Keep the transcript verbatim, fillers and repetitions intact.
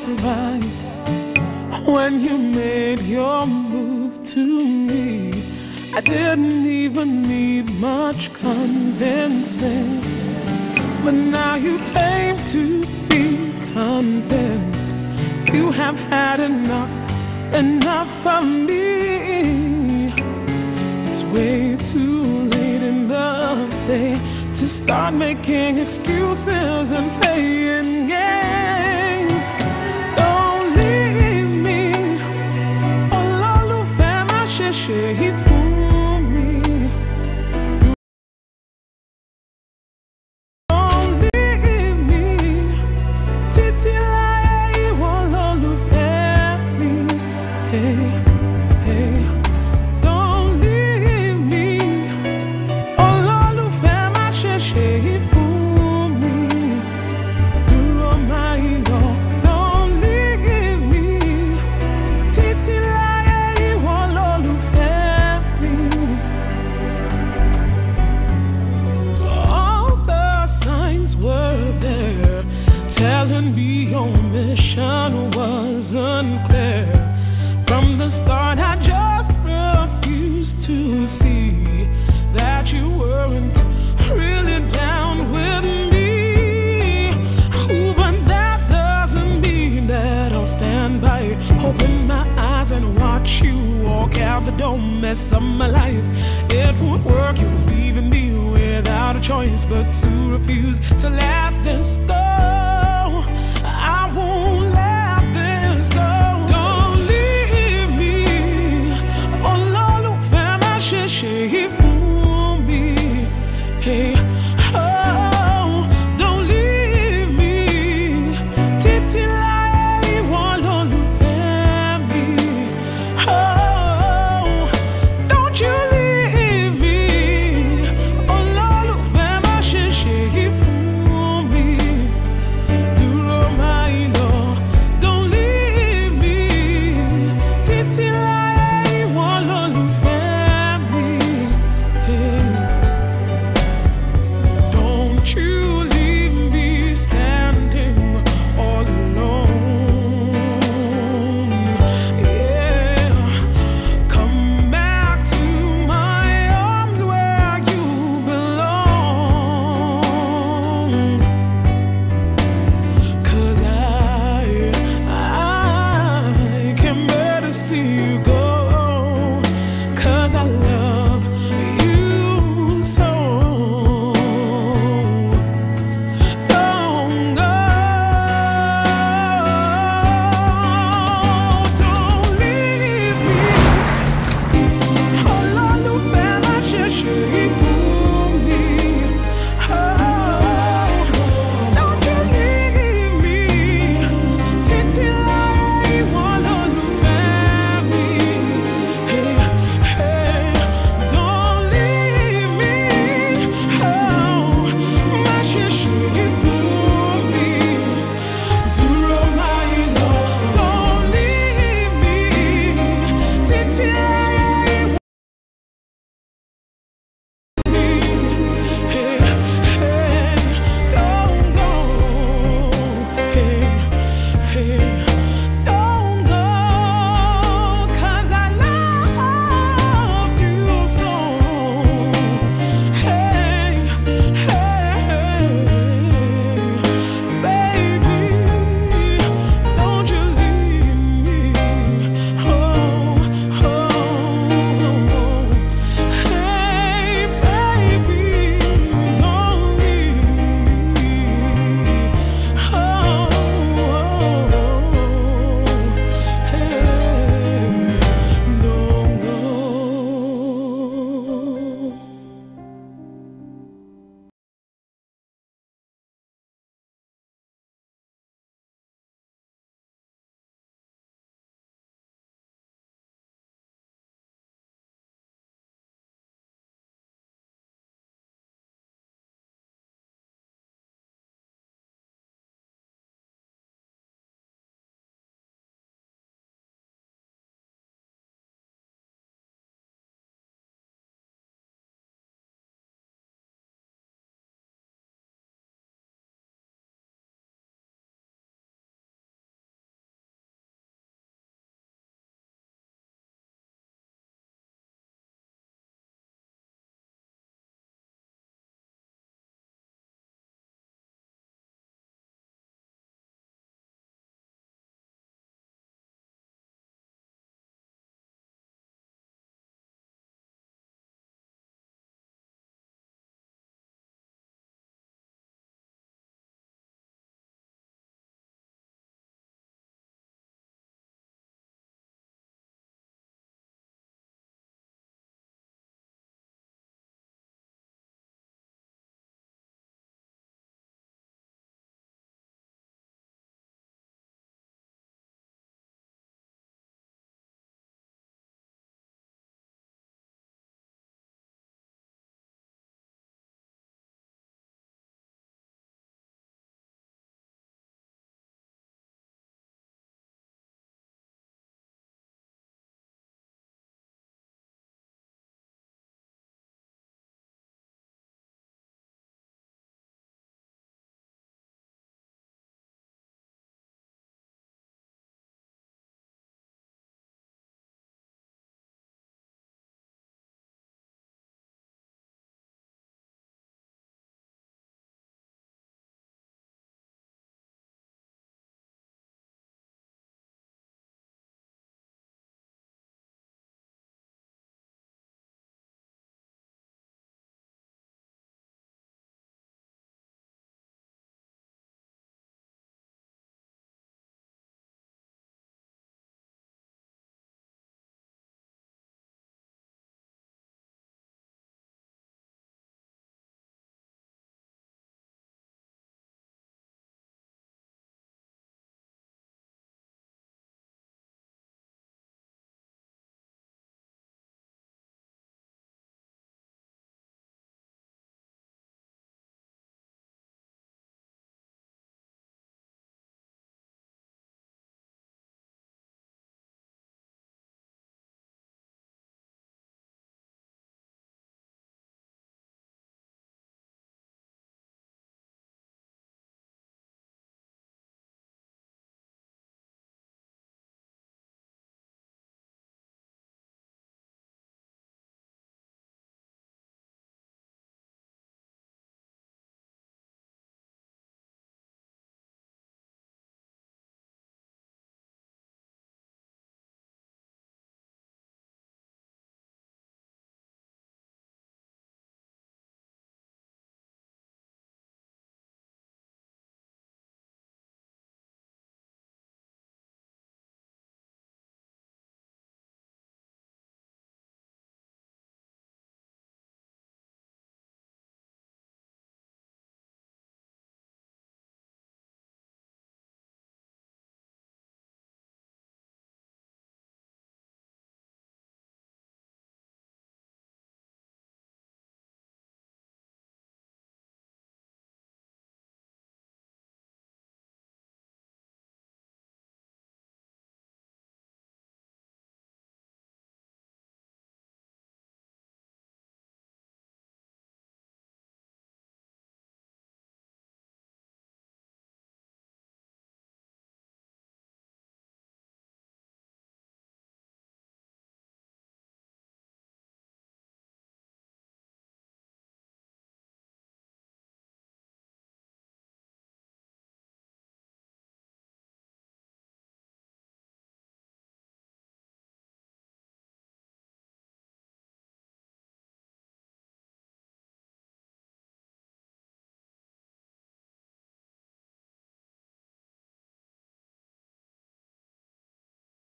right when you made your move to me. I didn't even need much convincing, but now you claim to be convinced. You have had enough, enough of me. It's way too late in the day to start making excuses and playing games. Don't leave me. Olólùfẹ́ má ṣe ṣe yìí fún mi. Don't leave me. Títí láyé ìwọ lólùfẹ́ mi. Hey, hey. Don't leave me. Olólùfẹ́ má ṣe ṣe yìí fún mi. Dúró máa yọ. Don't leave me. Títí láyé ìwọ lólùfẹ́ mi. All the signs were there, telling me your mission wasn't clear. From the start, I just refused to see that you weren't really down with me. Ooh, but that doesn't mean that I'll stand by, open my eyes and watch you walk out the door, mess up my life. It won't work, you're leaving me without a choice but to refuse to let this go.